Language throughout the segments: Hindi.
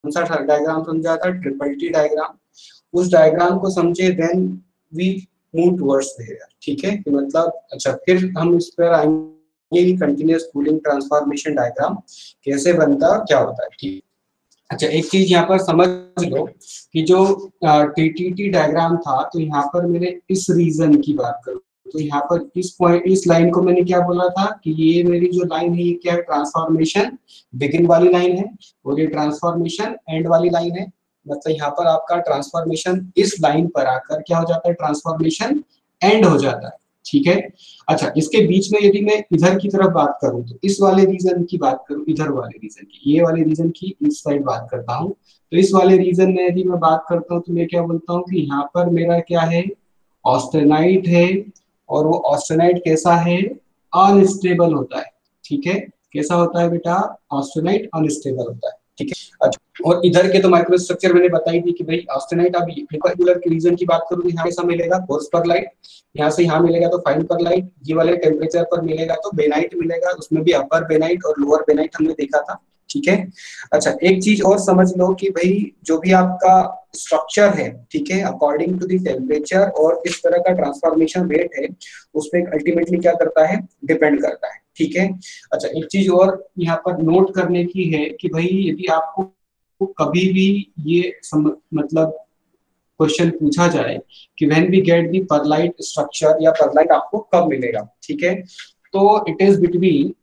सा डायग्राम समझा था, ट्रिपल टी डायग्राम। उस डायग्राम को समझे, then we move towards there, ठीक है। मतलब अच्छा, फिर हम इस पर आएंगे कि कंटिन्यूअस कूलिंग ट्रांसफॉर्मेशन डायग्राम कैसे बनता है और क्या होता है, ठीक। अच्छा, एक चीज यहाँ पर समझ लो कि जो टीटीटी डायग्राम था, तो यहाँ पर मैंने इस रीजन की बात करूँ तो यहाँ पर इस पॉइंट, इस लाइन को मैंने क्या बोला था कि ये मेरी जो लाइन है ये क्या है, ट्रांसफॉर्मेशन बिगिन वाली लाइन है, और ये ट्रांसफॉर्मेशन एंड वाली लाइन है। मतलब यहाँ पर आपका ट्रांसफॉर्मेशन इस लाइन पर आकर क्या हो जाता है, ट्रांसफॉर्मेशन एंड हो जाता है, ठीक है। अच्छा, इसके बीच में यदि मैं इधर की तरफ बात करूं, तो इस वाले रीजन की बात करूं, इधर वाले रीजन की, ये वाले रीजन की इस साइड बात करता हूं, तो इस वाले रीजन में यदि मैं बात करता हूं तो मैं क्या बोलता हूं कि यहाँ पर मेरा क्या है, ऑस्टेनाइट है। और वो ऑस्टेनाइट कैसा है, अनस्टेबल होता है, ठीक है। कैसा होता है बेटा, ऑस्टेनाइट अनस्टेबल होता है, ठीक है। अच्छा, और इधर के तो माइक्रोस्ट्रक्चर मैंने बताई थी कि भाई ऑस्टेनाइट, अब पर्टिकुलर के रीजन की बात करूं तो यहाँ कैसा मिलेगा, कोर्स पर लाइट, यहाँ से यहाँ मिलेगा तो फाइन पर लाइट, ये वाले टेम्परेचर पर मिलेगा तो बेनाइट मिलेगा, उसमें भी अपर बेनाइट और लोअर बेनाइट हमने देखा था, ठीक है। अच्छा, एक चीज और समझ लो कि भाई जो भी आपका स्ट्रक्चर है, ठीक है, अकॉर्डिंग टू द टेम्परेचर और इस तरह का ट्रांसफॉर्मेशन रेट है, उसमें अल्टीमेटली क्या करता है, डिपेंड करता है, ठीक है। अच्छा, एक चीज और यहाँ पर नोट करने की है कि भाई यदि आपको कभी भी ये मतलब क्वेश्चन पूछा जाए कि when we get the pearlite structure या परलाइट आपको कब मिलेगा, ठीक है, तो it is between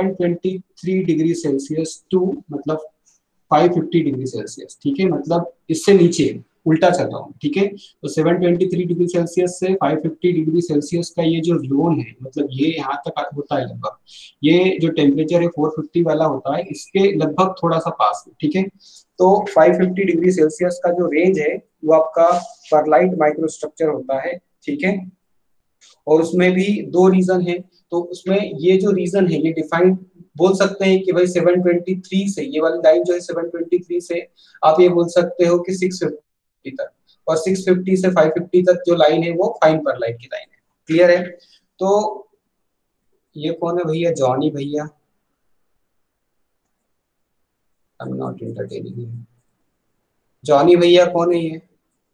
723 degree Celsius to मतलब 550 डिग्री सेल्सियस, ठीक है। मतलब इससे नीचे उल्टा चल रहा हूँ, ठीक है। तो 723 डिग्री सेल्सियस से 550 डिग्री सेल्सियस का ये जो जोन है, मतलब ये यहाँ तक होता है लगभग, ये जो टेम्परेचर है 450 वाला होता है, इसके लगभग थोड़ा सा पास है, ठीक है। तो 550 डिग्री सेल्सियस का जो रेंज है वो आपका परलाइट माइक्रोस्ट्रक्चर होता है, ठीक है। और उसमें भी दो रीजन है, तो उसमें ये जो रीजन है ये डिफाइंड बोल सकते हैं कि भाई 723 से, ये वाली लाइन जो है 723 से आप ये बोल सकते हो कि 650 तक, और 650 से 550 तक जो लाइन है वो फाइन पर लाइन की लाइन है, क्लियर है। तो ये कौन है भैया, जॉनी भैया, I am not entertaining you. Johnny भैया कौन है ये,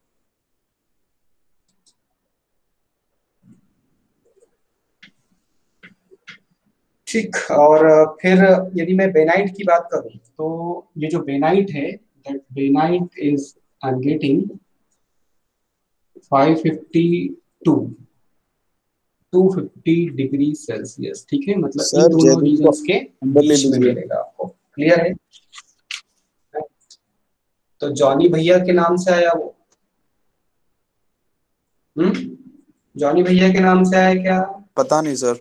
ठीक। और फिर यदि मैं बेनाइट की बात करूं, तो ये जो बेनाइट है, that bainite is I am getting 552 250 degree Celsius, ठीक है। मतलब इन सर दोनों जयदीप को रीजन्स के अंदर ले बीच में लीजिए। मिलेगा आपको, क्लियर है। तो जॉनी भैया के नाम से आया वो, जॉनी भैया के नाम से आया क्या। पता नहीं सर।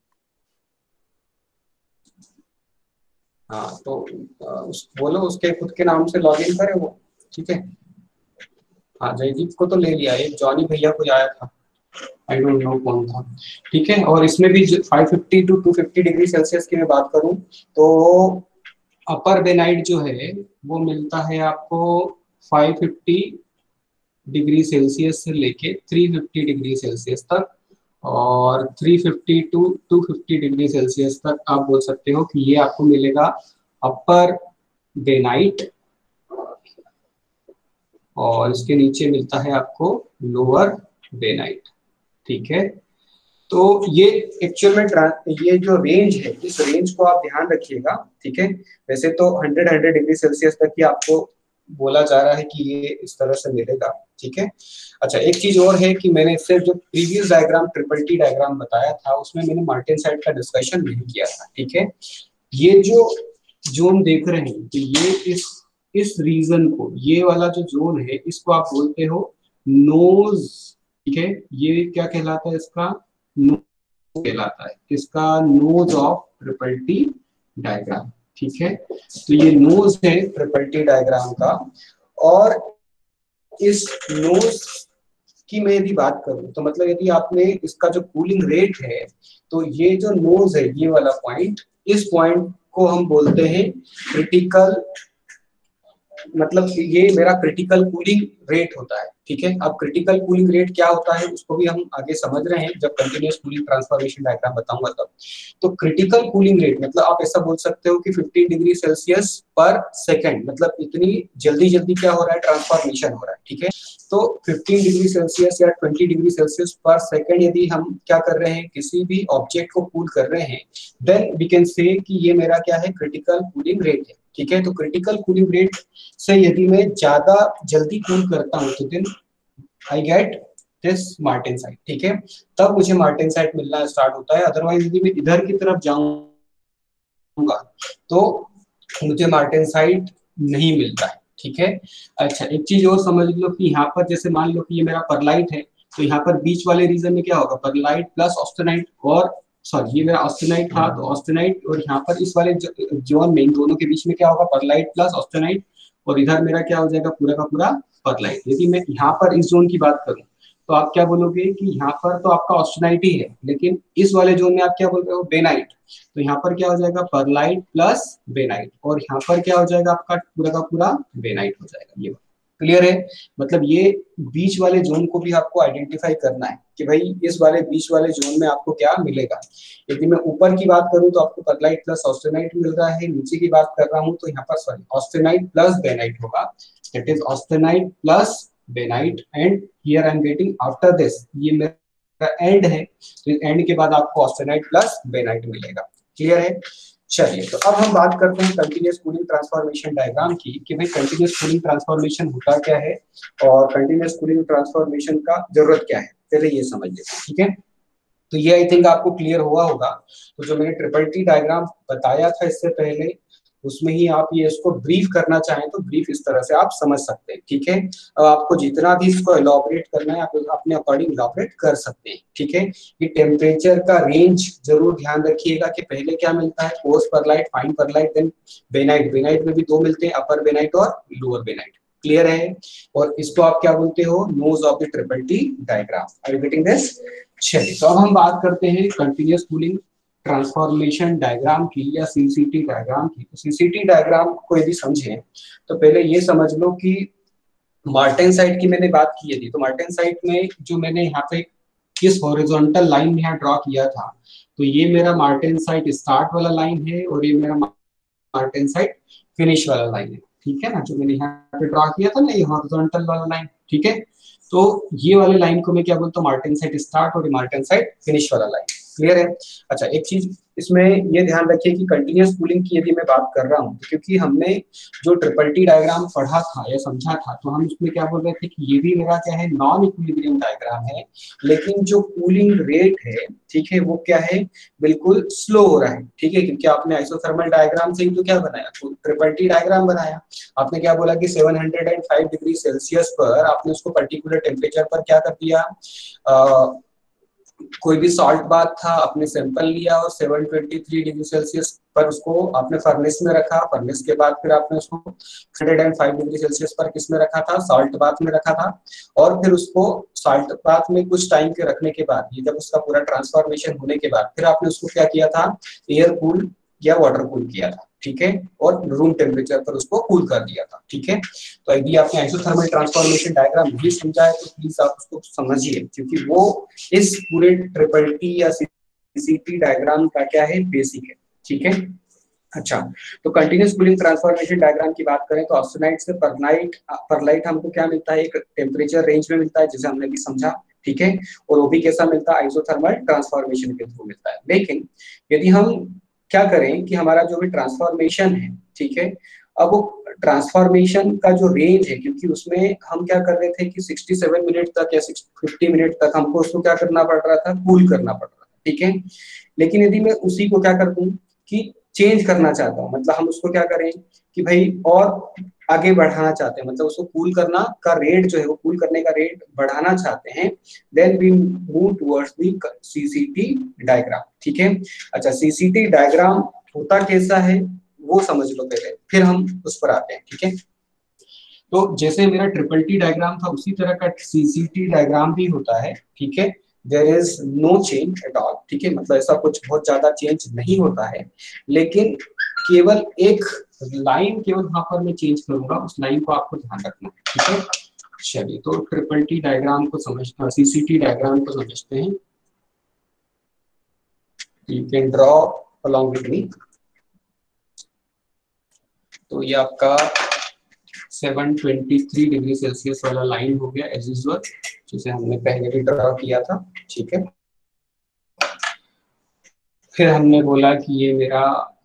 हाँ, तो बोलो उसके खुद के नाम से लॉगिन करे वो, ठीक है। हाँ, जयदीप को तो ले लिया, एक जॉनी भैया को आया था, आई डोंट नो कौन था, ठीक है। और इसमें भी 550 टू 250 डिग्री सेल्सियस की मैं बात करूं, तो अपर बेनाइट जो है वो मिलता है आपको 550 डिग्री सेल्सियस से लेके 350 डिग्री सेल्सियस तक, और 350 टू 250 डिग्री सेल्सियस तक आप बोल सकते हो कि ये आपको मिलेगा अपर बेनाइट, और इसके नीचे मिलता है आपको लोअर बेनाइट, ठीक है। तो ये एक्चुअल में ये जो रेंज है, इस रेंज को आप ध्यान रखिएगा, ठीक है। वैसे तो 100 डिग्री सेल्सियस तक ही आपको बोला जा रहा है कि ये इस तरह से मिलेगा, ठीक है। अच्छा, एक चीज और है कि मैंने सिर्फ जो previous diagram triple T diagram बताया था उसमें मैंने मार्टेनसाइट का डिस्कशन नहीं किया था, ठीक है। ये जो हम देख रहे हैं कि ये इस रीजन को, ये वाला जो जोन है इसको आप बोलते हो नोज, ठीक है। ये क्या कहलाता है, इसका नोज कहलाता है, इसका nose of triple T diagram, ठीक है। तो ये नोज है ट्रिपल टी डायग्राम का, और इस नोज की मैं यदि बात करूं तो मतलब यदि आपने इसका जो कूलिंग रेट है, तो ये जो नोज है ये वाला पॉइंट, इस पॉइंट को हम बोलते हैं क्रिटिकल, मतलब ये मेरा क्रिटिकल कूलिंग रेट होता है, ठीक है। अब क्रिटिकल कूलिंग रेट क्या होता है उसको भी हम आगे समझ रहे हैं जब कंटिन्यूअस कूलिंग ट्रांसफॉर्मेशन डायग्राम बताऊंगा तब। तो क्रिटिकल कूलिंग रेट मतलब आप ऐसा बोल सकते हो कि 15 डिग्री सेल्सियस पर सेकंड, मतलब इतनी जल्दी जल्दी क्या हो रहा है, ट्रांसफॉर्मेशन हो रहा है, ठीक है। तो 15 डिग्री सेल्सियस या 20 डिग्री सेल्सियस पर सेकंड यदि हम क्या कर रहे हैं, किसी भी ऑब्जेक्ट को कूल कर रहे हैं, देन वी कैन से कि ये मेरा क्या है, क्रिटिकल कूलिंग रेट है, ठीक है। तो क्रिटिकल कूलिंग रेट से यदि मैं ज्यादा जल्दी कूल करता हूं तो then I get this martensite, ठीक है। तब मुझे मार्टेनसाइट मिलना स्टार्ट होता है। अदरवाइज यदि मैं इधर की तरफ जाऊंगा तो मुझे मार्टेनसाइट नहीं मिलता है, ठीक है। अच्छा, एक चीज और समझ लो कि यहाँ पर जैसे मान लो कि ये मेरा परलाइट है, तो यहाँ पर बीच वाले रीजन में क्या होगा, परलाइट प्लस ऑस्टेनाइट, और सॉरी ये मेरा ऑस्टेनाइट था तो ऑस्टेनाइट, और यहाँ पर इस वाले जोन में इन दोनों के बीच में क्या होगा, परलाइट प्लस ऑस्टेनाइट, और इधर मेरा क्या हो जाएगा, पूरा का पूरा परलाइट। यदि मैं यहाँ पर इस जोन की बात करूं तो आप क्या बोलोगे कि यहाँ पर तो आपका ऑस्टेनाइट ही है, लेकिन इस वाले जोन में आप क्या बोल रहे हो, बेनाइट। तो यहाँ पर क्या हो जाएगा, परलाइट प्लस बेनाइट, और यहाँ पर क्या हो जाएगा, आपका पूरा का पूरा बेनाइट हो जाएगा। ये क्लियर है। मतलब ये बीच वाले जोन को भी आपको आइडेंटिफाई करना है कि भाई इस वाले बीच वाले जोन में आपको क्या मिलेगा। यदि मैं ऊपर की बात करूं तो आपको परलाइट प्लस ऑस्टेनाइट मिल रहा है, नीचे की बात कर रहा हूं तो यहाँ पर सॉरी ऑस्टेनाइट प्लस बेनाइट होगा, that is austenite plus bainite, and here I am getting after this, ये मेरा एंड है, तो एंड के बाद आपको ऑस्टेनाइट प्लस बेनाइट मिलेगा। क्लियर है। चलिए, तो अब हम बात करते हैं कंटिन्यूअस कूलिंग ट्रांसफॉर्मेशन डायग्राम की कि भाई कंटिन्यूअस कूलिंग ट्रांसफॉर्मेशन होता क्या है और कंटिन्यूअस कूलिंग ट्रांसफॉर्मेशन का जरूरत क्या है, पहले ये समझ लेते हैं, ठीक है। तो ये आई थिंक आपको क्लियर हुआ होगा। तो जो मैंने ट्रिपल टी डायग्राम बताया था इससे पहले, उसमें ही आप ये इसको ब्रीफ करना चाहें तो ब्रीफ इस तरह से आप समझ सकते हैं, ठीक है। अब आपको जितना भी इसको एलॉबरेट करना है आप अपने अकॉर्डिंग एलॉबरेट कर सकते हैं, ठीक है। ये टेम्परेचर का रेंज जरूर ध्यान रखिएगा कि पहले क्या मिलता है, coarse pearlite, fine pearlite, then bainite. Bainite में भी दो मिलते हैं, अपर बेनाइट और लोअर बेनाइट। क्लियर है। और इसको आप क्या बोलते हो, nose of the triple T diagram. Are you getting this. चलिए, तो अब हम बात करते हैं कंटिन्यूअस कूलिंग ट्रांसफॉर्मेशन डायग्राम की या सीसीटी डायग्राम की। तो सीसीटी डायग्राम को यदि समझें तो पहले ये समझ लो कि मार्टेनसाइट की मैंने बात की थी। तो मार्टेनसाइट में जो मैंने यहाँ पे किस हॉरिजॉन्टल लाइन में यहाँ ड्रॉ किया था, तो ये मेरा मार्टेनसाइट स्टार्ट वाला लाइन है और ये मेरा मार्टेनसाइट फिनिश वाला लाइन है, ठीक है ना। जो मैंने यहाँ पे ड्रॉ किया था ना, ये हॉरिजॉन्टल वाला लाइन, ठीक है। तो ये वाले लाइन को मैं क्या बोलता हूँ, मार्टेनसाइट स्टार्ट और मार्टेनसाइट फिनिश वाला लाइन। क्लियर है। अच्छा, एक चीज इसमें ये ध्यान रखिए कि कंटिन्यूअस कूलिंग की यदि मैं बात कर रहा हूँ, क्योंकि हमने जो ट्रिपल टी डायग्राम पढ़ा था या समझा था, तो हम उसमें क्या बोल रहे थे कि ये भी मेरा क्या है, नॉन इक्विलिब्रियम डायग्राम है, लेकिन जो कूलिंग रेट है, ठीक है, वो क्या है, बिल्कुल स्लो हो रहा है, ठीक है। क्योंकि आपने आइसोथर्मल डायग्राम से ही तो क्या बनाया, तो ट्रिपल टी डायग्राम बनाया। आपने क्या बोला कि 705 डिग्री सेल्सियस पर आपने उसको पर्टिकुलर टेम्परेचर पर क्या कर दिया, कोई भी सॉल्ट बाथ था, आपने सैंपल लिया और 723 डिग्री सेल्सियस पर उसको आपने फर्नेस में रखा। फर्नेस के बाद फिर आपने उसको 105 डिग्री सेल्सियस पर किस में रखा था, सॉल्ट बाथ में रखा था। और फिर उसको सॉल्ट बाथ में कुछ टाइम के रखने के बाद, ये जब उसका पूरा ट्रांसफॉर्मेशन होने के बाद, फिर आपने उसको क्या किया था, एयर कूल या वाटर कूल किया था, ठीक है। और रूम टेम्परेचर पर उसको कूल कर दिया था, ठीक है। तो यदि आपने आइसोथर्मल ट्रांसफॉर्मेशन डायग्राम नहीं समझा है तो प्लीज आप उसको समझिए, क्योंकि वो इस पूरे ट्रिपल टी या सीसीटी डायग्राम का क्या है, बेसिक है, ठीक है। अच्छा, तो कंटिन्यूअस कूलिंग ट्रांसफॉर्मेशन डायग्राम की बात करें तो ऑस्टेनाइट से परलाइट हमको क्या मिलता है, एक टेम्परेचर रेंज में मिलता है, जिसे हमने भी समझा, ठीक है। और वो भी कैसा मिलता है, आइसोथर्मल ट्रांसफॉर्मेशन के थ्रू मिलता है। लेकिन यदि हम क्या करें कि हमारा जो भी ट्रांसफॉर्मेशन है, ठीक है, अब वो ट्रांसफॉर्मेशन का जो रेंज है, क्योंकि उसमें हम क्या कर रहे थे कि 67 मिनट तक या 50 मिनट तक हमको उसको क्या करना पड़ रहा था, कूल करना पड़ रहा था, ठीक है। लेकिन यदि मैं उसी को क्या कर दूं कि चेंज करना चाहता हूँ, मतलब हम उसको क्या करें कि भाई और आगे बढ़ाना चाहते हैं, मतलब उसको कूल करना का रेट जो है, वो कूल करने का रेट बढ़ाना चाहते हैं, then we move towards the CCT diagram, ठीक है। अच्छा, सीसीटी डायग्राम होता कैसा है वो समझ लो पहले, फिर हम उस पर आते हैं, ठीक है। तो जैसे मेरा ट्रिपल टी डायग्राम था, उसी तरह का सीसीटी डायग्राम भी होता है, ठीक है। There is no change at all, ठीक है, मतलब ऐसा कुछ बहुत ज्यादा चेंज नहीं होता है, लेकिन केवल एक लाइन केवल वहां पर मैं चेंज करूंगा, उस लाइन को आपको ध्यान रखना है, ठीक है। चलिए तो ट्रिपल टी डायग्राम को समझना, सीसीटी डायग्राम को समझते हैं। You can draw along with me. तो ये आपका 723 डिग्री सेल्सियस वाला लाइन हो गया एज यूजुअल, जिसे हमने पहले भी ड्रॉ किया था। ठीक है, फिर हमने बोला कि ये मेरा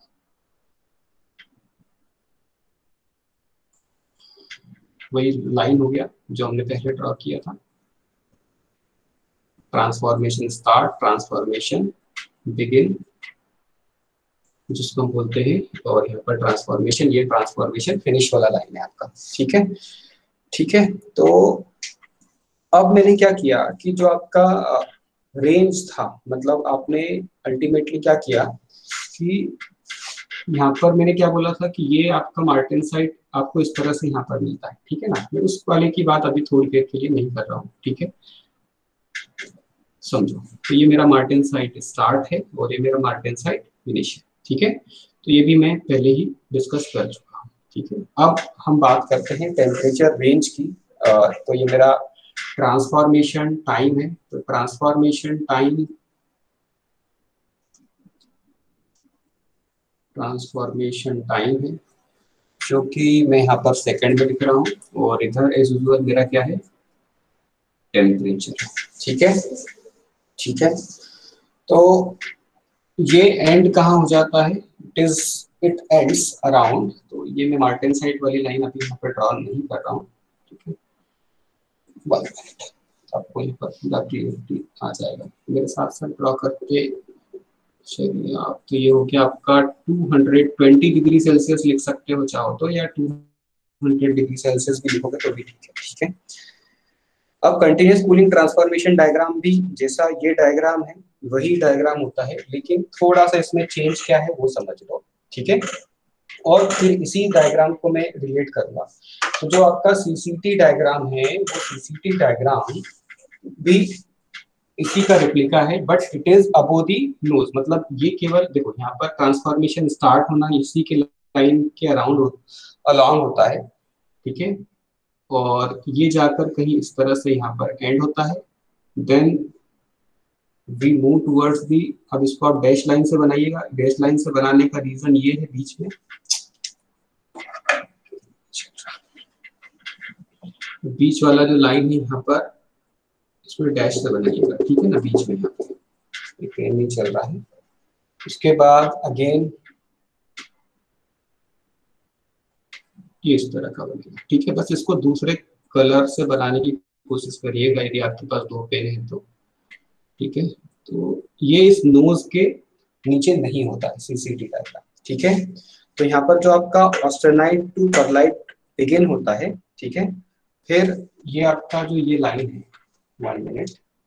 वही लाइन हो गया जो हमने पहले ड्रॉ किया था। ट्रांसफॉर्मेशन स्टार्ट, ट्रांसफॉर्मेशन बिगिन, जिसको हम बोलते हैं, और यहाँ पर ट्रांसफॉर्मेशन, ये ट्रांसफॉर्मेशन फिनिश वाला लाइन है आपका। ठीक है, ठीक है। तो अब मैंने क्या किया कि जो आपका रेंज था, मतलब आपने अल्टीमेटली क्या किया कि यहाँ पर मैंने क्या बोला था कि ये आपका मार्टेनसाइट आपको इस तरह से यहाँ पर मिलता है। ठीक है ना, मैं उस वाले की बात अभी थोड़ी देर के लिए नहीं कर रहा हूँ। ठीक है, समझो। तो ये मेरा मार्टेनसाइट स्टार्ट है और ये मेरा मार्टेनसाइट फिनिश है। ठीक है, तो ये भी मैं पहले ही डिस्कस कर चुका हूँ। ठीक है, अब हम बात करते हैं टेम्परेचर रेंज की। तो ये मेरा ट्रांसफॉर्मेशन टाइम है। तो ट्रांसफॉर्मेशन टाइम है, जो कि मैं यहाँ पर सेकंड में लिख रहा हूँ, और इधर एज यूजुअल मेरा क्या है, टेम्परेचर। ठीक है, ठीक है। तो ये एंड कहाँ हो जाता है, इट एंड्स अराउंड, तो ये मैं मार्टेनसाइट वाली लाइन अभी यहाँ पर ड्रॉ नहीं कर रहा हूँ। ठीक है, 1 मिनट, आपको यहाँ पर पूरा क्लियरिटी आ जाएगा मेरे साथ साथ ड्रॉ करके। चलिए, आप तो ये हो गया आपका 220 डिग्री सेल्सियस लिख सकते हो चाहो तो, या 200 डिग्री सेल्सियस भी लिखोगे तो भी ठीक है। ठीक है, अब कंटिन्यूस कूलिंग ट्रांसफॉर्मेशन डायग्राम भी जैसा ये डायग्राम है वही डायग्राम होता है, लेकिन थोड़ा सा इसमें चेंज क्या है वो समझ लो। ठीक है, और फिर इसी डायग्राम को मैं रिलेट करूंगा। तो जो आपका सीसीटी डायग्राम है, वो सीसीटी डायग्राम भी इसी का रिप्लिका है, but it is above the nose. मतलब ये केवल देखो, यहाँ पर ट्रांसफॉर्मेशन स्टार्ट होना इसी के लाइन के अराउंड अलोंग होता है। ठीक है, और ये जाकर कहीं इस तरह से यहाँ पर एंड होता है। Then we move towards the, अब इसको आप डैश लाइन से बनाइएगा। डैश लाइन से बनाने का रीजन ये है, बीच में बीच वाला जो लाइन है यहाँ पर, इसमें डैश से बनाइएगा। ठीक है ना, बीच में यहाँ पे नहीं चल रहा है। उसके बाद अगेन ये इस तरह का बनेगा। ठीक है, बस इसको दूसरे कलर से बनाने की कोशिश करिएगा यदि आपके पास 2 पेन है तो। ठीक है, तो ये इस नोज के नीचे नहीं होता है सीसीटी डायग्राम। ठीक है, तो यहाँ पर जो आपका ऑस्टेनाइट टू परलाइट बिगिन होता है। ठीक है, फिर ये आपका जो ये लाइन है, 1 मिनट,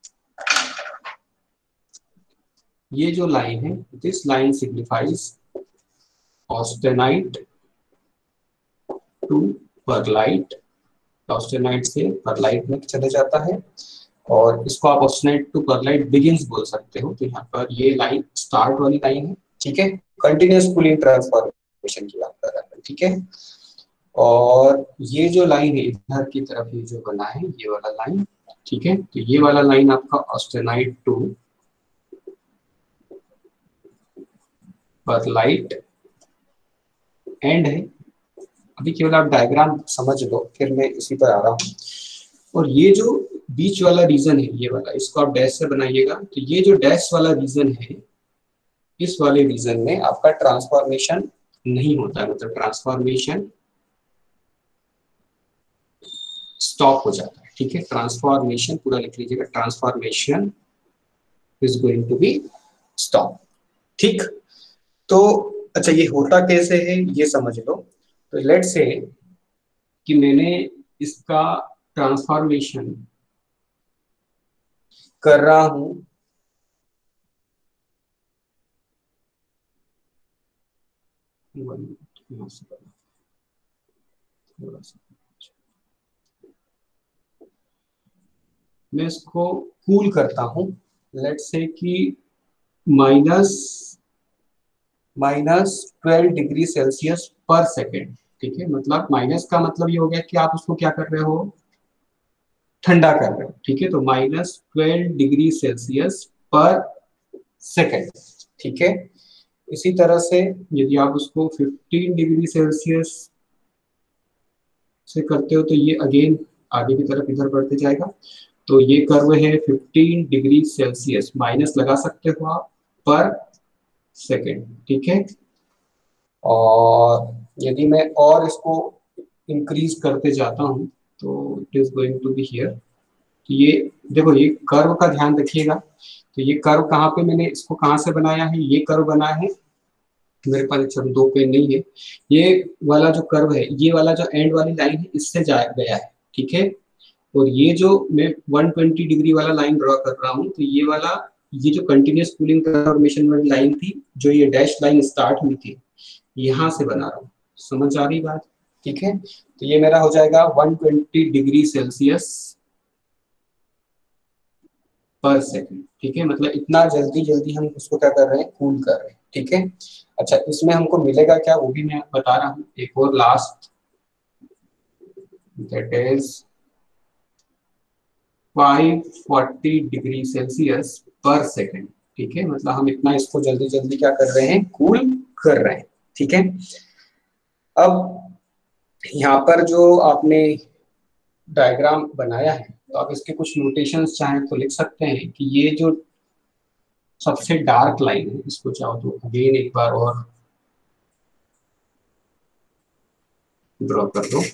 ये जो लाइन है, this line signifies austenite to pearlite. Austenite से परलाइट में चले जाता है, और इसको आप ऑस्टेनाइट टू परलाइट बिगिंस बोल सकते हो। तो यहाँ पर ये लाइन स्टार्ट वाली लाइन है। ठीक है, कंटिन्यूअस कूलिंग ट्रांसफॉर्मेशन की बात कर रहा है। ठीक है, और ये जो लाइन है इधर की तरफ, ये जो बना है ये वाला लाइन। ठीक है, तो ये वाला लाइन आपका ऑस्टेनाइट टू परलाइट एंड है। अभी केवल आप डायग्राम समझ लो, फिर मैं इसी पर आ रहा हूँ। और ये जो बीच वाला रीजन है, ये वाला, इसको आप डैश से बनाइएगा। तो ये जो डैश वाला रीजन है, इस वाले रीजन में आपका ट्रांसफॉर्मेशन नहीं होता है, मतलब ट्रांसफॉर्मेशन स्टॉप हो जाता है। ठीक है, ट्रांसफॉर्मेशन पूरा लिख लीजिएगा, transformation is going to be stop. ठीक, तो अच्छा, ये होता कैसे है ये समझ लो। तो लेट्स से कि मैंने इसका ट्रांसफॉर्मेशन कर रहा हूं, थोड़ा सा मैं इसको कूल करता हूं, लेट्स से कि minus 12 degree Celsius per second. ठीक है, मतलब माइनस का मतलब ये हो गया कि आप उसको क्या कर रहे हो, ठंडा कर रहे हो, ठीक है। तो -12 डिग्री सेल्सियस पर सेकेंड, ठीक है। इसी तरह से यदि आप उसको 15 डिग्री सेल्सियस से करते हो तो ये अगेन आगे की तरफ इधर बढ़ते जाएगा। तो ये कर्व है 15 डिग्री सेल्सियस, माइनस लगा सकते हो आप, पर सेकेंड, ठीक है। और यदि मैं और इसको इंक्रीज करते जाता हूँ तो it is going to be here. तो ये देखो, ये कर्व का ध्यान रखिएगा। तो ये कर्व कहाँ पे, मैंने इसको कहाँ से बनाया है, ये कर्व बनाया है, मेरे पास चलो दो पेन नहीं है। ये वाला जो कर्व है, ये वाला जो एंड वाली लाइन है, इससे जा गया है, ठीक है। और ये जो मैं 120 डिग्री वाला लाइन ड्रॉ कर रहा हूँ, तो ये वाला, ये जो कंटिन्यूस कूलिंग ट्रांसफॉर्मेशन वाली लाइन थी, जो ये डैश लाइन स्टार्ट हुई थी, यहाँ से बना रहा हूँ। समझ आ रही बात, ठीक है। तो ये मेरा हो जाएगा 120 डिग्री सेल्सियस पर सेकेंड, ठीक है। मतलब इतना जल्दी जल्दी हम उसको क्या कर रहे हैं, कूल कर रहे हैं, ठीक है। अच्छा, इसमें हमको मिलेगा क्या, वो भी मैं बता रहा हूँ। एक और last, that is 540 degree Celsius per second, ठीक है। मतलब हम इतना इसको जल्दी जल्दी क्या कर रहे हैं, कूल कर रहे हैं, ठीक है। अब यहाँ पर जो आपने डायग्राम बनाया है, तो आप इसके कुछ नोटेशंस चाहें तो लिख सकते हैं कि ये जो सबसे डार्क लाइन है, इसको चाहो तो अगेन एक बार और ड्रॉ कर दो।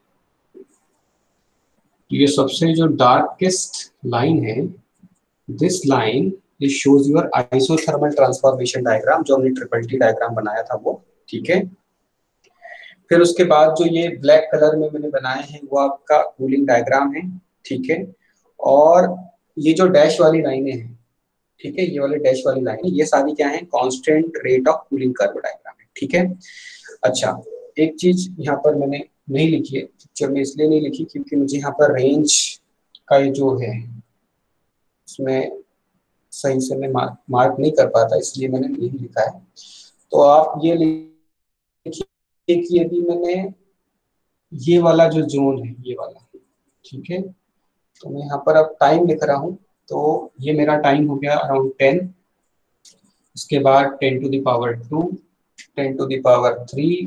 तो ये सबसे जो डार्केस्ट लाइन है, this line it shows your isothermal transformation diagram, जो हमने ट्रिपल टी डायग्राम बनाया था वो, ठीक है। फिर उसके बाद जो ये ब्लैक कलर में मैंने बनाए हैं, वो आपका कूलिंग डायग्राम है, ठीक है। और ये जो डैश वाली लाइनें हैं, ठीक है, ये वाले डैश वाली लाइन, ये सारी क्या है, constant rate of cooling curve diagram है, ठीक है। अच्छा, एक चीज यहाँ पर मैंने नहीं लिखी है, पिक्चर में इसलिए नहीं लिखी क्योंकि मुझे यहाँ पर रेंज का ये जो है, उसमें सही से मैं मार्क नहीं कर पाता, इसलिए मैंने नहीं लिखा है। तो आप ये लिखिए कि यदि मैंने ये वाला जो जोन है, ये वाला, ठीक है, तो मैं यहाँ पर अब टाइम लिख रहा हूँ। तो ये मेरा टाइम हो गया अराउंड 10, उसके बाद 10⁻², 10⁻3,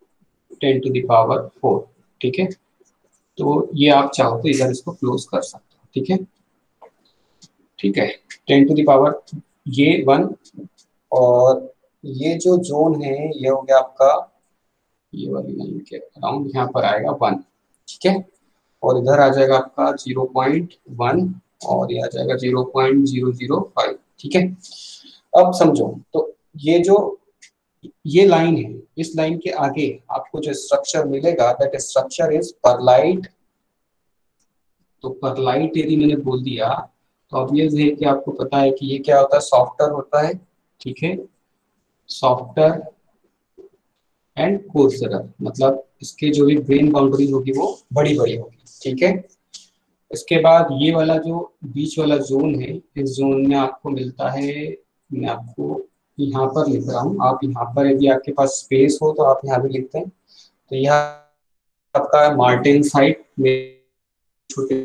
10⁻4, ठीक है। तो ये आप चाहो तो इधर इसको क्लोज कर सकते हो, ठीक है, ठीक है। 10⁻, ये 1, और ये जो जोन है ये हो गया आपका, ये वाली लाइन के अराउंड यहाँ पर आएगा 1, ठीक है। और इधर आ जाएगा आपका 0.1, और ये आ जाएगा 0.005, ठीक है। अब समझो, तो ये जो ये लाइन है, इस लाइन के आगे आपको जो स्ट्रक्चर मिलेगा, दैट स्ट्रक्चर इज परलाइट। तो परलाइट यदि मैंने बोल दिया तो ऑब्वियस है कि आपको पता है कि ये क्या होता है, सॉफ्टर होता है, ठीक है। सॉफ्टर एंड कोर्सर, मतलब इसके जो भी ग्रेन बाउंड्री होगी वो बड़ी बड़ी होगी, ठीक है। इसके बाद ये वाला जो बीच वाला जोन है, इस जोन में आपको मिलता है, मैं आपको यहाँ पर लिख रहा हूँ, आप यहाँ पर यदि आपके पास स्पेस हो तो आप यहाँ भी लिखते हैं। तो यह आपका मार्टिन साइट में, छोटे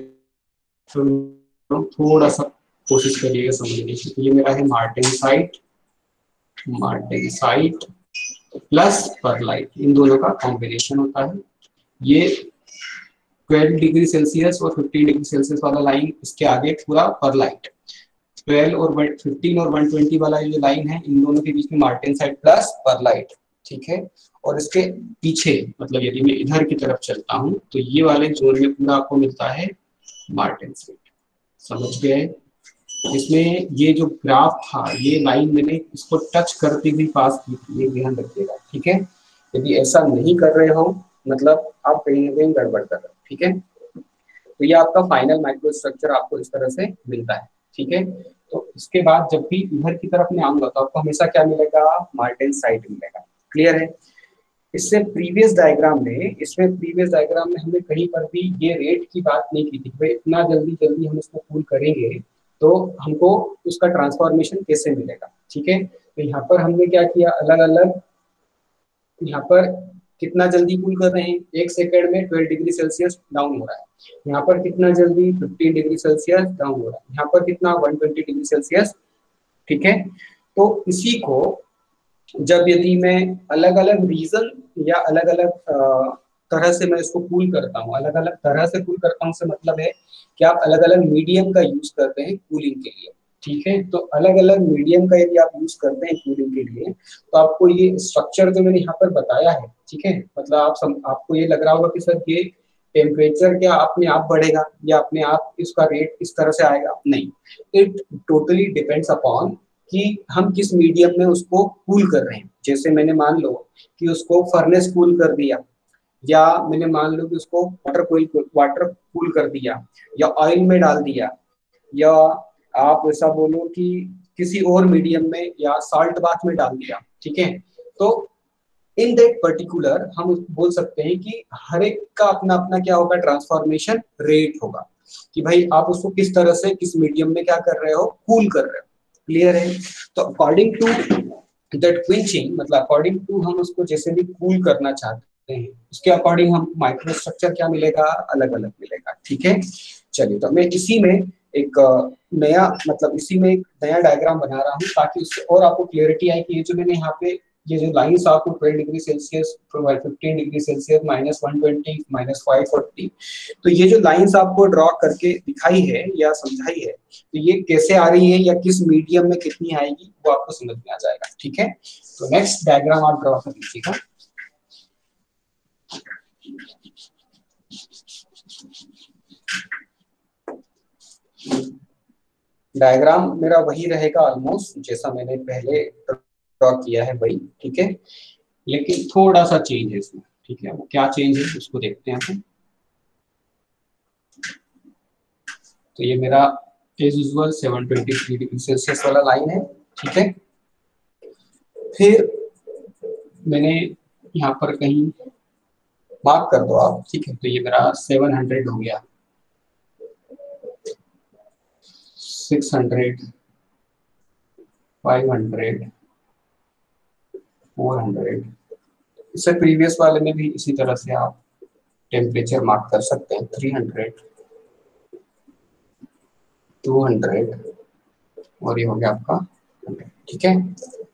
थोड़ा सा कोशिश करिएगा समझने की। तो ये मेरा है martensite, martensite plus pearlite, इन दोनों का कॉम्बिनेशन होता है। ये 12 डिग्री सेल्सियस और 15 डिग्री सेल्सियस वाला लाइन, इसके आगे पूरा परलाइट। 12 और 15 और 120 वाला ये जो लाइन है, इन दोनों के बीच में मार्टिन साइट प्लस परलाइट, ठीक है। और इसके पीछे, मतलब यदि मैं इधर की तरफ चलता हूँ तो ये वाले जोन में पूरा आपको मिलता है मार्टिन साइट। समझ गए। इसमें ये जो ग्राफ था, ये लाइन मैंने इसको टच करती हुई पास की थी, ये ध्यान रखिएगा, ठीक है। यदि ऐसा नहीं कर रहे हो, मतलब आप कहीं ना कहीं गड़बड़ कर रहे हो, ठीक है। तो ये आपका फाइनल माइक्रो स्ट्रक्चर आपको इस तरह से मिलता है, ठीक है। तो इसके बाद जब भी इधर की तरफ मैं आऊंगा तो आपको हमेशा क्या मिलेगा, मार्टिन साइट मिलेगा। क्लियर है। इससे प्रीवियस डायग्राम में, इसमें प्रीवियस डायग्राम में हमने कहीं पर भी ये रेट की बात नहीं की थी, भाई इतना जल्दी जल्दी हम इसको कूल करेंगे तो हमको उसका ट्रांसफॉर्मेशन कैसे मिलेगा, ठीक है। तो यहाँ पर हमने क्या किया, अलग अलग यहाँ पर कितना जल्दी कूल कर रहे हैं, 1 सेकेंड में 12 डिग्री सेल्सियस डाउन हो रहा है। यहाँ पर कितना जल्दी 15 डिग्री सेल्सियस डाउन हो रहा है, यहाँ पर कितना 120 डिग्री सेल्सियस। ठीक है, तो इसी को जब यदि मैं अलग अलग रीजन या अलग अलग तरह से मैं इसको कूल करता हूँ, अलग अलग तरह से कूल करता हूँ से मतलब है कि आप अलग अलग मीडियम का यूज करते हैं कूलिंग के लिए। ठीक है, तो अलग अलग मीडियम का यदि आप यूज करते हैं कूलिंग के लिए तो आपको ये स्ट्रक्चर जो मैंने यहाँ पर बताया है, ठीक है, मतलब आपको ये लग रहा होगा कि सर ये टेम्परेचर क्या अपने आप बढ़ेगा या अपने आप इसका रेट इस तरह से आएगा, नहीं, इट टोटली डिपेंड्स अपॉन कि हम किस मीडियम में उसको कूल कर रहे हैं। जैसे मैंने मान लो कि उसको फर्नेस कूल कर दिया, या मैंने मान लो कि उसको वाटर कूल कर दिया, या ऑयल में डाल दिया, या आप ऐसा बोलो कि किसी और मीडियम में या साल्ट बाथ में डाल दिया। ठीक है, तो इन दैट पर्टिकुलर हम बोल सकते हैं कि हर एक का अपना अपना क्या होगा, ट्रांसफॉर्मेशन रेट होगा कि भाई आप उसको किस तरह से किस मीडियम में क्या कर रहे हो, कूल कर रहे हो। क्लियर है? तो अकॉर्डिंग टू दैट क्विंचिंग, मतलब अकॉर्डिंग टू हम उसको जैसे भी कूल करना चाहते हैं उसके अकॉर्डिंग हम माइक्रो स्ट्रक्चर क्या मिलेगा, अलग अलग मिलेगा। ठीक है, चलिए तो मैं इसी में एक नया मतलब इसी में एक नया डायग्राम बना रहा हूँ ताकि उससे और आपको क्लियरिटी आए कि ये जो मैंने यहाँ पे ये जो लाइंस आपको 12 डिग्री सेल्सियस, 15 डिग्री सेल्सियस, -120, -540, तो ये जो लाइंस आपको ड्रॉ करके दिखाई है या समझाई है, तो ये कैसे आ रही है या किस मीडियम में कितनी आएगी वो आपको समझ में आ जाएगा। ठीक है, तो नेक्स्ट डायग्राम आप ड्रॉ कर लीजिएगा। डायग्राम मेरा वही रहेगा ऑलमोस्ट जैसा मैंने पहले ड्रॉ किया है वही। ठीक है, लेकिन थोड़ा सा चेंज है इसमें। ठीक है, वो क्या चेंज है उसको देखते हैं हम। तो ये मेरा एज यूजुअल 723 डिग्री सेल्सियस वाला लाइन है। ठीक है, फिर मैंने यहाँ पर कहीं मार्क कर दो आप। ठीक है, तो ये मेरा 700 हो गया, 600, 500, 400। इससे प्रीवियस वाले में भी इसी तरह से आप टेम्परेचर मार्क कर सकते हैं, 300, 200 और ये हो गया आपका 100। ठीक है,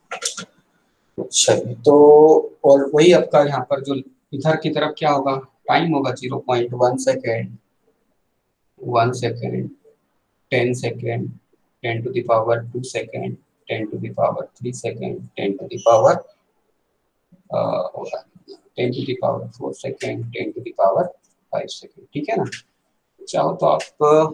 चलिए तो और वही आपका यहाँ पर जो इधर की तरफ क्या होगा, टाइम होगा 0.1 second, 1 second, 10 second, 10 to the power 2 second, 10 to the power 3 second, 10 to the power 10 to the power 4 second, 10 to the power 5 second. ठीक है ना, चाहो तो आप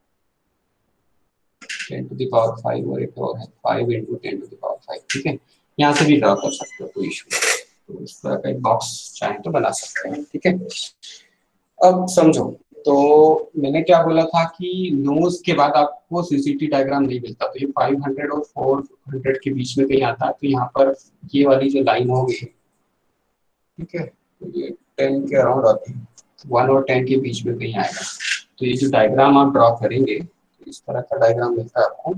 10 to the power 5 और एक और है 5 into 10 to the power 5। ठीक है, यहाँ से भी ड्रा कर सकते हो, कोई इशू नहीं, तो इस तरह का एक बॉक्स चाहे तो बना सकते हैं। ठीक है, अब समझो, तो मैंने क्या बोला था कि नोज के बाद आपको सीसीटी डायग्राम नहीं मिलता, तो ये 500 और 400 के बीच में कहीं आता है, तो यहाँ पर ये वाली जो लाइन होगी, ठीक है, तो ये 10 के अराउंड आती है, 1 और 10 के बीच में कहीं आएगा। तो ये जो डायग्राम आप ड्रॉ करेंगे इस तरह का डायग्राम मिलता है आपको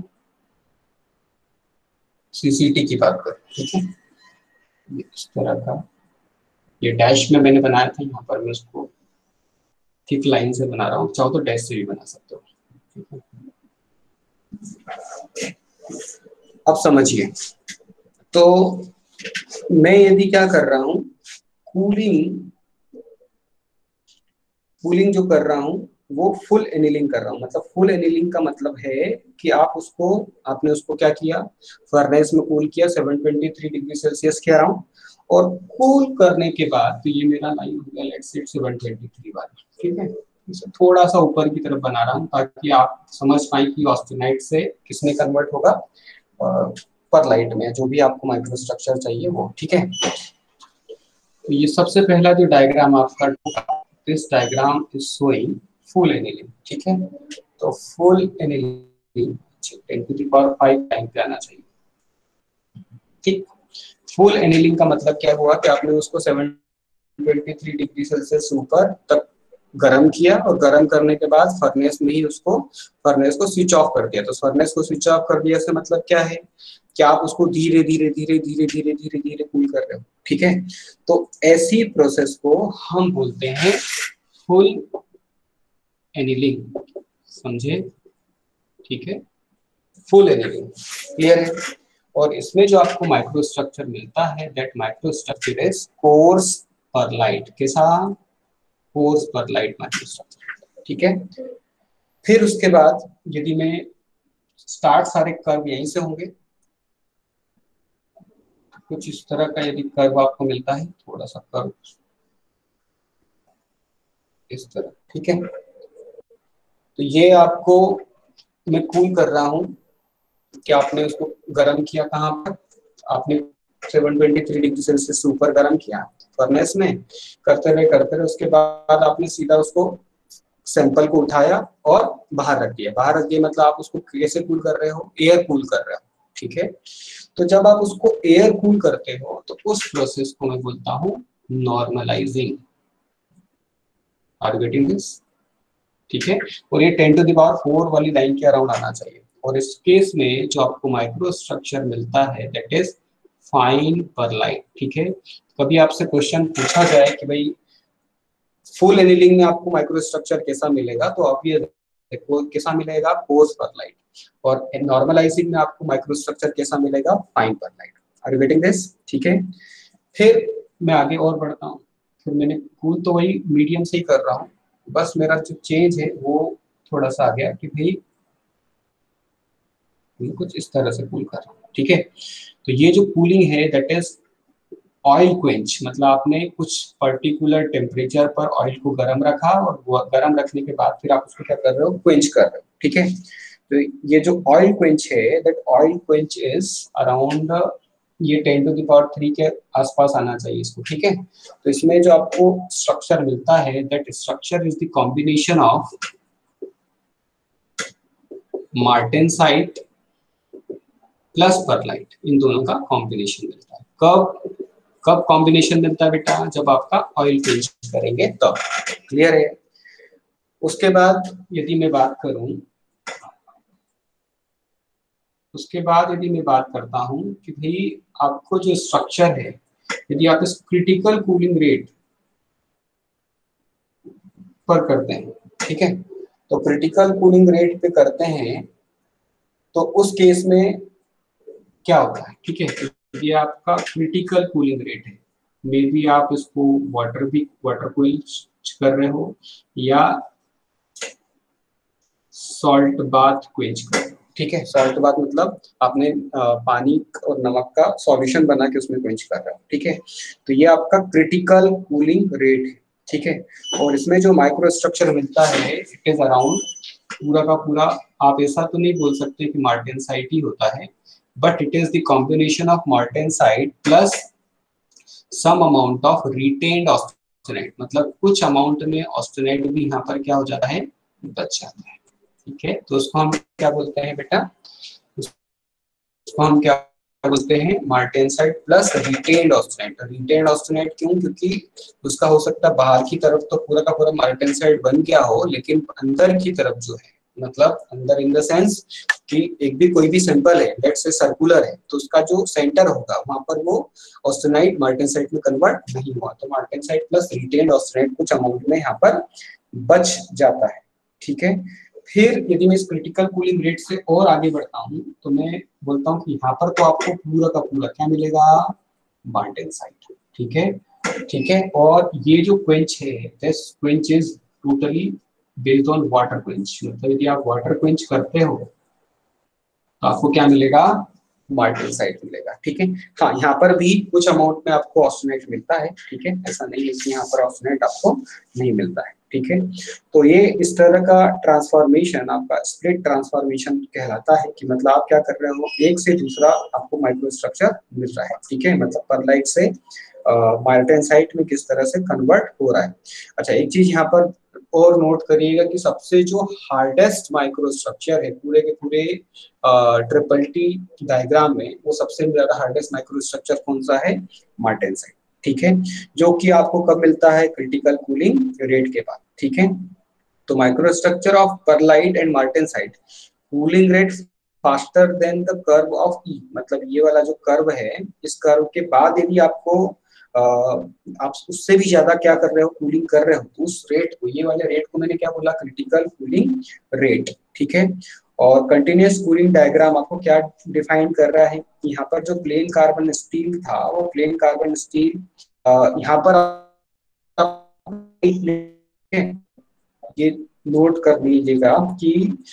सीसीटी की बात करें। ठीक है, इस तरह का ये डैश में मैंने बनाया था, यहाँ पर मैं उसको थिक लाइन से बना रहा हूँ, चाहो तो डैश से भी बना सकते हो। अब समझिए, तो मैं यदि क्या कर रहा हूँ, कूलिंग जो कर रहा हूँ वो फुल एनीलिंग कर रहा हूँ। मतलब फुल एनीलिंग का मतलब है कि आपने उसको क्या किया, फर्नेस में कूल किया 723 डिग्री सेल्सियस के अराउंड, और कूल करने के बाद तो ये मेरा लाइन हो गया लेट्स से 723 वाला। ठीक है, इसे थोड़ा सा ऊपर की तरफ बना रहा हूँ ताकि आप समझ पाए कि ऑस्टेनाइट से किसमें कन्वर्ट होगा, परलाइट में, जो भी आपको माइक्रो स्ट्रक्चर चाहिए वो। ठीक है, तो ये सबसे पहला जो डायग्राम आपका, this diagram is showing full annealing. ठीक है, तो full annealing 10 to the power 5 time पे आना चाहिए। ठीक, फुल एनीलिंग का मतलब क्या हुआ कि आपने उसको 723 डिग्री सेल्सियस ऊपर तक गर्म किया, और गर्म करने के बाद फर्नेस में ही फर्नेस को स्विच ऑफ कर दिया। तो फर्नेस को स्विच ऑफ कर दिया से मतलब क्या है क्या आप उसको धीरे धीरे धीरे धीरे धीरे धीरे धीरे कूल कर रहे हो, ठीक है। तो ऐसी प्रोसेस को हम बोलते हैं फुल एनीलिंग, समझे, ठीक है, फुल एनीलिंग, क्लियर है। और इसमें जो आपको माइक्रो स्ट्रक्चर मिलता है that micro structure is coarse pearlite, कैसा, कोर्स परलाइट माइक्रो स्ट्रक्चर, ठीक है। फिर उसके बाद यदि मैं स्टार्ट, सारे कर्व यहीं से होंगे, कुछ इस तरह का यदि कर्व आपको मिलता है, थोड़ा सा कर्व इस तरह, ठीक है। तो ये आपको मैं कूल कर रहा हूँ कि आपने उसको गर्म किया कहाँ पर, आपने 723 डिग्री सेल्सियस से ऊपर गर्म किया फर्नेस में, करते रहे उसके बाद आपने सीधा उसको सैंपल को उठाया और बाहर रख दिया। बाहर रख दिया मतलब आप उसको कैसे कूल कर रहे हो, एयर कूल कर रहे हो, ठीक है। तो जब आप उसको एयर कूल करते हो तो उस प्रोसेस को मैं बोलता हूँ normalising, are you getting this, ठीक है। और ये 10 टू द पावर 4 वाली लाइन के अराउंड आना चाहिए। और इस केस में जो आपको माइक्रो स्ट्रक्चर मिलता है दैट इज फाइन परलाइट, ठीक है। कभी आपसे क्वेश्चन पूछा जाए कि भाई फुल एनीलिंग में आपको माइक्रो स्ट्रक्चर कैसा मिलेगा, तो ऑब्वियस देखो कैसा मिलेगा, कोर्स परलाइट। और नॉर्मलाइजिंग में आपको माइक्रो स्ट्रक्चर कैसा मिलेगा, fine pearlite, are you getting this, ठीक है। फिर मैं आगे और बढ़ता हूँ, फिर मैंने कूल तो वही मीडियम से ही कर रहा हूँ, बस मेरा जो चेंज है वो थोड़ा सा आ गया कि भाई कुछ इस तरह से कूल कर रहा हूँ, ठीक है। तो ये जो कूलिंग है दैट इज ऑयल क्वेंच, मतलब आपने कुछ पर्टिकुलर टेम्परेचर पर ऑयल को गर्म रखा और गर्म रखने के बाद फिर आप उसको क्या कर रहे हो, क्वेंच कर रहे हो, ठीक है। तो ये जो ऑयल क्वेंच है that oil quench is around ये 10 टू द पावर 3 के आसपास आना चाहिए इसको, ठीक है। तो इसमें जो आपको स्ट्रक्चर मिलता है that structure is the combination of martensite plus pearlite, इन दोनों का कॉम्बिनेशन मिलता है। कब कब कॉम्बिनेशन मिलता है बेटा, जब आपका ऑयल क्वेंच करेंगे तब, क्लियर है। उसके बाद यदि मैं बात करूं, उसके बाद यदि मैं बात करता हूं कि भाई आपको जो स्ट्रक्चर है, यदि आप इस क्रिटिकल कूलिंग रेट पर करते हैं, ठीक है, तो क्रिटिकल कूलिंग रेट पे करते हैं तो उस केस में क्या होता है, ठीक है। ये आपका क्रिटिकल कूलिंग रेट है, मे बी आप इसको वाटर कूल कर रहे हो या सॉल्ट बाथ क्वेंच कर रहे हो, ठीक है। सॉल्ट बाथ मतलब आपने पानी और नमक का सॉल्यूशन बना के उसमें क्वेंच कर रहे हो, ठीक है। तो ये आपका क्रिटिकल कूलिंग रेट है, ठीक है। और इसमें जो माइक्रो स्ट्रक्चर मिलता है इट इज अराउंड पूरा का पूरा, आप ऐसा तो नहीं बोल सकते कि मार्टेनसाइट ही होता है, but it is the combination of martensite plus some amount of retained austenite, मतलब कुछ अमाउंट में ऑस्टेनाइट भी यहाँ पर क्या हो जाता है, बच जाता है, ठीक है। तो उसको हम क्या बोलते हैं बेटा, उसको हम क्या बोलते हैं, martensite plus retained austenite. Retained austenite क्यों, क्योंकि उसका हो सकता है बाहर की तरफ तो पूरा का पूरा मार्टेनसाइट बन गया हो, लेकिन अंदर की तरफ जो है, मतलब अंदर इन द सेंस कि एक भी कोई भी सैंपल है लेट्स से सर्कुलर है, तो उसका जो सेंटर होगा वहां पर वो ऑस्टेनाइट मार्टेनसाइट में कन्वर्ट नहीं हुआ, तो मार्टेनसाइट प्लस रिटेन्ड ऑस्टेनाइट कुछ अमाउंट में यहाँ पर बच जाता है, ठीक है। फिर यदि मैं इस क्रिटिकल कूलिंग रेट से और आगे बढ़ता हूँ तो मैं बोलता हूँ कि यहाँ पर तो आपको पूरा का पूरा क्या मिलेगा, मार्टेनसाइट, ठीक है, ठीक है। और ये जो क्वेंच है this quench is totally based on water quench, मतलब यदि आप वाटर क्वेंच करते हो तो आपको क्या मिलेगा, मार्टेनसाइट मिलेगा, ठीक है। हाँ, यहाँ पर भी कुछ अमाउंट में आपको ऑस्टेनाइट मिलता है, ठीक है, ऐसा नहीं है कि यहाँ पर ऑस्टेनाइट आपको नहीं मिलता है, ठीक है। तो ये इस तरह का ट्रांसफॉर्मेशन आपका स्प्लिट ट्रांसफॉर्मेशन कहलाता है, कि मतलब आप क्या कर रहे हो, एक से दूसरा आपको माइक्रो स्ट्रक्चर मिल रहा है, ठीक है, मतलब परलाइट से मार्टेनसाइट में किस तरह से कन्वर्ट हो रहा है। अच्छा, एक चीज यहाँ पर और नोट करिएगा कि सबसे जो हार्डेस्ट माइक्रो स्ट्रक्चर है पूरे के पूरे ट्रिपल टी डायग्राम में, वो सबसे ज्यादा हार्डेस्ट माइक्रो स्ट्रक्चर कौन सा है, मार्टेनसाइट, ठीक है, जो कि आपको कब मिलता है, क्रिटिकल कूलिंग रेट के बाद, ठीक है। तो micro structure of pearlite and martensite, cooling rate faster than the curve of E, मतलब ये वाला जो कर्व है, इस कर्व के बाद यदि आपको आप उससे भी ज्यादा क्या कर रहे हो, कूलिंग कर रहे हो, तो उस रेट को, ये वाले रेट को मैंने क्या बोला, क्रिटिकल कूलिंग रेट, ठीक है। और कंटिन्यूअस कूलिंग डायग्राम आपको क्या डिफाइन कर रहा है, यहाँ पर जो प्लेन कार्बन स्टील था, वो प्लेन कार्बन स्टील यहाँ पर ये नोट कर लीजिएगा कि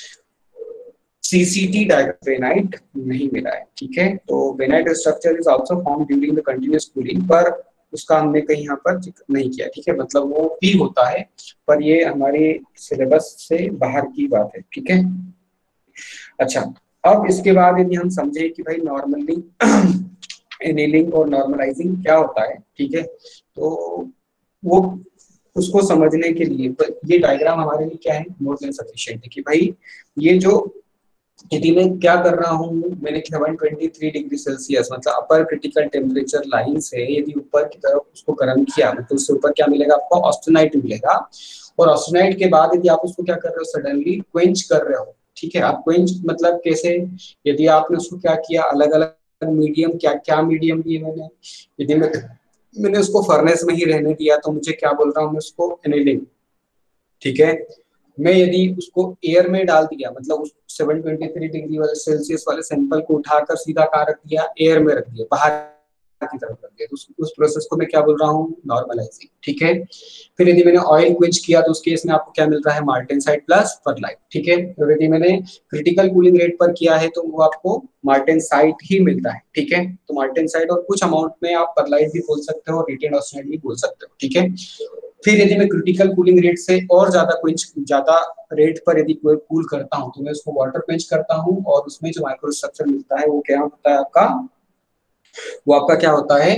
सीसीटी डाइग्रेनाइट नहीं मिला है, ठीक है। तो granite structure is also form during the continuous cooling, पर उसका हमने कहीं यहाँ पर जिक्र नहीं किया, ठीक है, मतलब वो भी होता है, पर ये हमारे सिलेबस से बाहर की बात है, ठीक है। अच्छा, अब इसके बाद यदि हम समझे कि भाई नॉर्मली एनेलिंग और नॉर्मलाइजिंग क्या होता है, ठीक है, तो वो उसको समझने के लिए ये डायग्राम हमारे लिए क्या है, मोर देन सफिशिएंट है कि भाई ये जो, यदि मैं क्या कर रहा हूँ, मैंने 123 डिग्री सेल्सियस मतलब अपर क्रिटिकल टेम्परेचर लाइन से यदि ऊपर की तरफ उसको गर्म किया, मतलब उससे ऊपर क्या मिलेगा आपको, ऑस्टेनाइट मिलेगा। और ऑस्टेनाइट के बाद यदि आप उसको क्या कर रहे हो, सडनली क्वेंच कर रहे हो, ठीक है। आप क्वेंच मतलब कैसे, यदि आपने उसको क्या किया, अलग अलग मीडियम, क्या क्या मीडियम दिए मैंने, यदि मैंने उसको फर्नेस में ही रहने दिया तो मुझे क्या बोल रहा हूँ मैं उसको, एनेलिंग, ठीक है। मैं यदि उसको एयर में डाल दिया, मतलब उस 723 डिग्री वाले सेल्सियस वाले सैंपल को उठाकर सीधा कहाँ रख दिया, एयर में रख दिया, बाहर की तरफ रख दिया, तो उस प्रोसेस को मैं क्या बोल रहा हूँ, नॉर्मलाइजिंग, ठीक है। फिर यदि मैंने ऑयल क्विंच किया तो उस केस में आपको क्या मिल रहा है, मार्टेनसाइट प्लस परलाइट, ठीक है। तो यदि मैंने क्रिटिकल कूलिंग रेट पर किया है तो वो आपको मार्टेनसाइट ही मिलता है, ठीक है। तो मार्टेनसाइट और कुछ अमाउंट में आप परलाइट भी बोल सकते हो और रिटेन ऑक्साइड भी बोल सकते हो, ठीक है। फिर यदि मैं क्रिटिकल कूलिंग रेट से और ज्यादा रेट पर यदि कूल करता हूं तो मैं उसको वाटर क्वेंच करता हूं, और उसमें जो माइक्रो स्ट्रक्चर मिलता है वो क्या होता है आपका, वो आपका क्या होता है,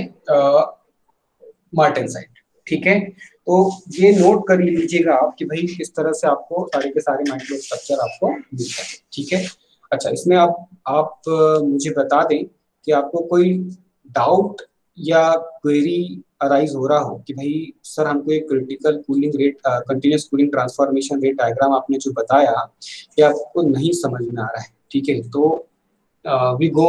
मार्टेनसाइट, ठीक है। तो ये नोट कर लीजिएगा आप कि भाई किस तरह से आपको सारे के सारे माइक्रो स्ट्रक्चर आपको मिलता है, ठीक है। अच्छा, इसमें आप मुझे बता दें कि आपको कोई डाउट या क्वेरी अराइज हो रहा हो कि भाई सर हमको एक critical cooling rate, continuous cooling transformation rate diagram आपने जो बताया, ये आपको नहीं समझ में आ रहा है, ठीक है। तो वी गो